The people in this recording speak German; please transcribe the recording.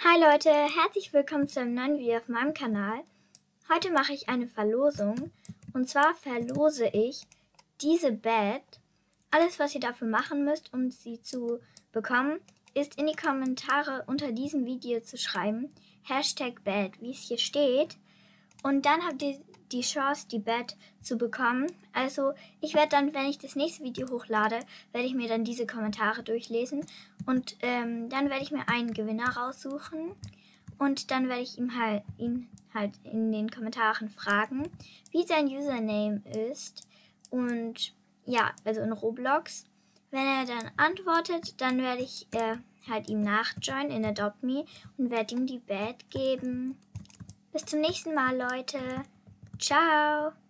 Hi Leute, herzlich willkommen zu einem neuen Video auf meinem Kanal. Heute mache ich eine Verlosung und zwar verlose ich diese Bed. Alles, was ihr dafür machen müsst, um sie zu bekommen, ist in die Kommentare unter diesem Video zu schreiben, #Bed, wie es hier steht. Und dann habt ihr die Chance, die Bed zu bekommen. Also ich werde dann, wenn ich das nächste Video hochlade, werde ich mir dann diese Kommentare durchlesen. Und dann werde ich mir einen Gewinner raussuchen. Und dann werde ich ihn halt in den Kommentaren fragen, wie sein Username ist. Und ja, also in Roblox. Wenn er dann antwortet, dann werde ich halt ihm nachjoinen in Adopt Me und werde ihm die Bed geben. Bis zum nächsten Mal, Leute. Ciao.